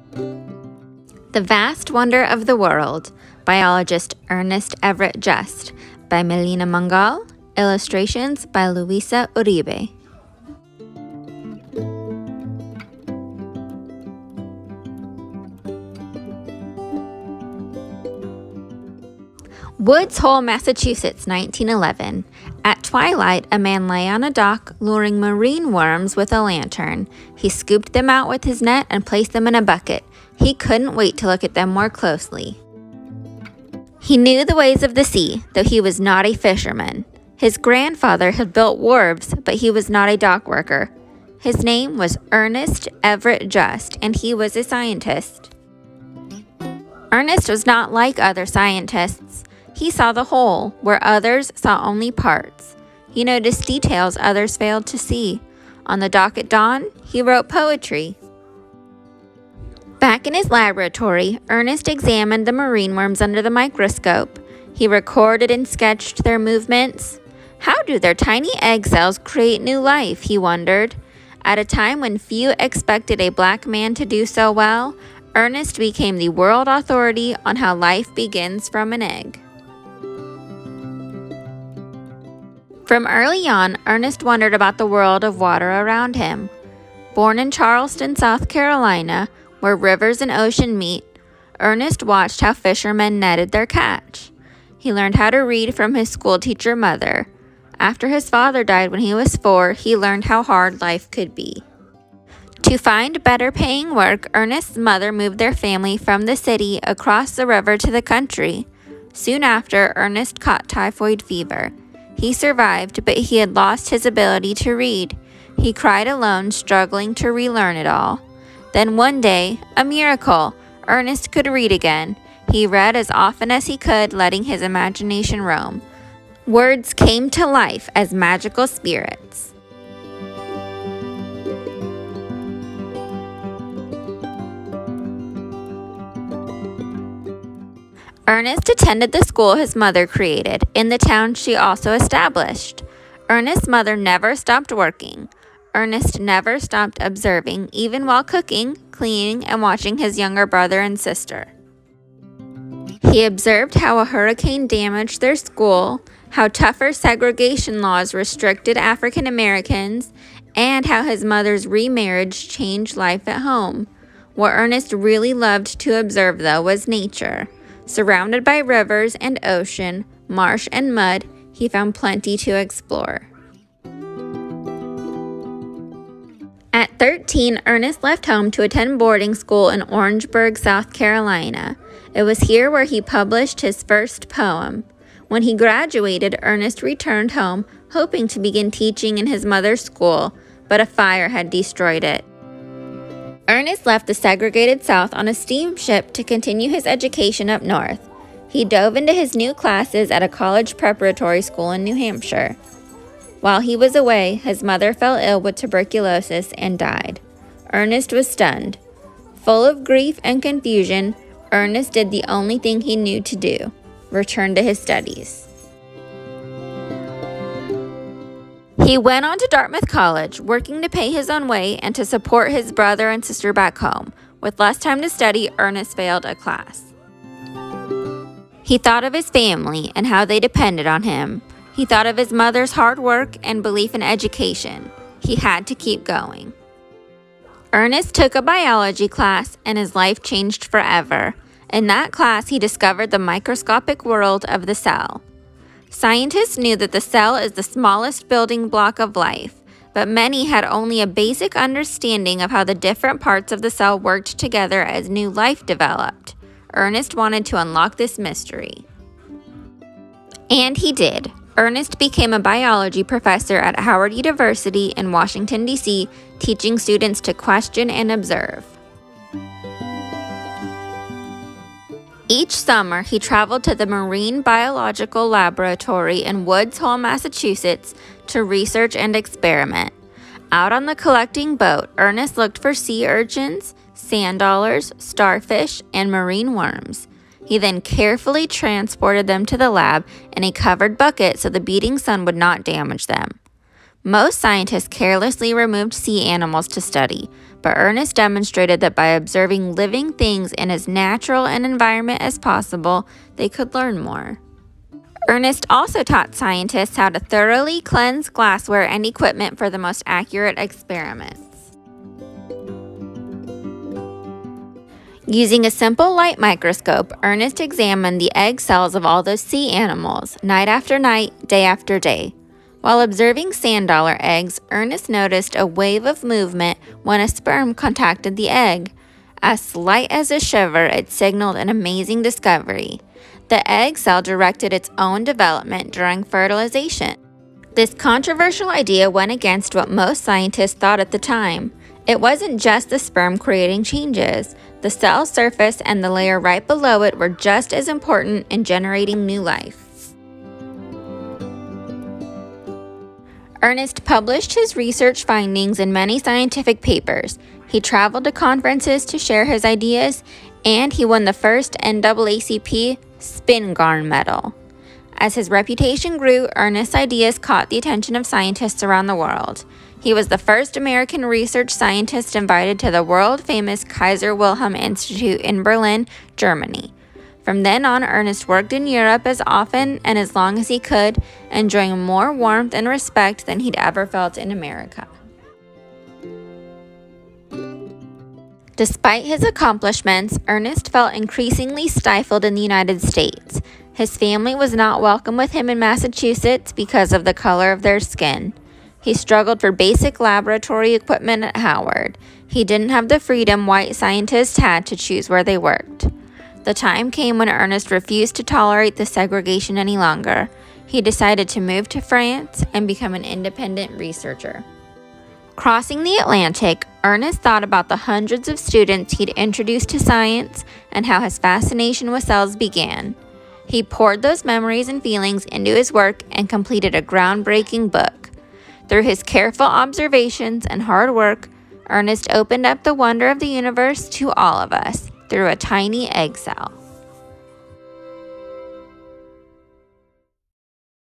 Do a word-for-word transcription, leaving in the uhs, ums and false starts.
The Vast Wonder of the World, biologist Ernest Everett Just, by Melina Mangal, illustrations by Luisa Uribe. Woods Hole, Massachusetts, nineteen eleven. At twilight, a man lay on a dock luring marine worms with a lantern. He scooped them out with his net and placed them in a bucket. He couldn't wait to look at them more closely. He knew the ways of the sea, though he was not a fisherman. His grandfather had built wharves, but he was not a dock worker. His name was Ernest Everett Just, and he was a scientist. Ernest was not like other scientists. He saw the whole, where others saw only parts. He noticed details others failed to see. On the dock at dawn, he wrote poetry. Back in his laboratory, Ernest examined the marine worms under the microscope. He recorded and sketched their movements. How do their tiny egg cells create new life, he wondered. At a time when few expected a black man to do so well, Ernest became the world authority on how life begins from an egg. From early on, Ernest wondered about the world of water around him. Born in Charleston, South Carolina, where rivers and ocean meet, Ernest watched how fishermen netted their catch. He learned how to read from his schoolteacher mother. After his father died when he was four, he learned how hard life could be. To find better paying work, Ernest's mother moved their family from the city across the river to the country. Soon after, Ernest caught typhoid fever. He survived, but he had lost his ability to read. He cried alone, struggling to relearn it all. Then one day, a miracle, Ernest could read again. He read as often as he could, letting his imagination roam. Words came to life as magical spirits. Ernest attended the school his mother created, in the town she also established. Ernest's mother never stopped working. Ernest never stopped observing, even while cooking, cleaning, and watching his younger brother and sister. He observed how a hurricane damaged their school, how tougher segregation laws restricted African Americans, and how his mother's remarriage changed life at home. What Ernest really loved to observe, though, was nature. Surrounded by rivers and ocean, marsh and mud, he found plenty to explore. At thirteen, Ernest left home to attend boarding school in Orangeburg, South Carolina. It was here where he published his first poem. When he graduated, Ernest returned home, hoping to begin teaching in his mother's school, but a fire had destroyed it. Ernest left the segregated South on a steamship to continue his education up north. He dove into his new classes at a college preparatory school in New Hampshire. While he was away, his mother fell ill with tuberculosis and died. Ernest was stunned. Full of grief and confusion, Ernest did the only thing he knew to do: return to his studies. He went on to Dartmouth College, working to pay his own way and to support his brother and sister back home. With less time to study, Ernest failed a class. He thought of his family and how they depended on him. He thought of his mother's hard work and belief in education. He had to keep going. Ernest took a biology class, and his life changed forever. In that class, he discovered the microscopic world of the cell. Scientists knew that the cell is the smallest building block of life, but many had only a basic understanding of how the different parts of the cell worked together as new life developed. Ernest wanted to unlock this mystery. And he did. Ernest became a biology professor at Howard University in Washington, D C, teaching students to question and observe. Each summer, he traveled to the Marine Biological Laboratory in Woods Hole, Massachusetts, to research and experiment. Out on the collecting boat, Ernest looked for sea urchins, sand dollars, starfish, and marine worms. He then carefully transported them to the lab in a covered bucket so the beating sun would not damage them. Most scientists carelessly removed sea animals to study, but Ernest demonstrated that by observing living things in as natural an environment as possible, they could learn more. Ernest also taught scientists how to thoroughly cleanse glassware and equipment for the most accurate experiments. Using a simple light microscope, Ernest examined the egg cells of all those sea animals, night after night, day after day. While observing sand dollar eggs, Ernest noticed a wave of movement when a sperm contacted the egg. As slight as a shiver, it signaled an amazing discovery. The egg cell directed its own development during fertilization. This controversial idea went against what most scientists thought at the time. It wasn't just the sperm creating changes. The cell surface and the layer right below it were just as important in generating new life. Ernest published his research findings in many scientific papers. He traveled to conferences to share his ideas, and he won the first N double A C P Spingarn Medal. As his reputation grew, Ernest's ideas caught the attention of scientists around the world. He was the first American research scientist invited to the world-famous Kaiser Wilhelm Institute in Berlin, Germany. From then on, Ernest worked in Europe as often and as long as he could, enjoying more warmth and respect than he'd ever felt in America. Despite his accomplishments, Ernest felt increasingly stifled in the United States. His family was not welcome with him in Massachusetts because of the color of their skin. He struggled for basic laboratory equipment at Howard. He didn't have the freedom white scientists had to choose where they worked. The time came when Ernest refused to tolerate the segregation any longer. He decided to move to France and become an independent researcher. Crossing the Atlantic, Ernest thought about the hundreds of students he'd introduced to science and how his fascination with cells began. He poured those memories and feelings into his work and completed a groundbreaking book. Through his careful observations and hard work, Ernest opened up the wonder of the universe to all of us through a tiny egg cell.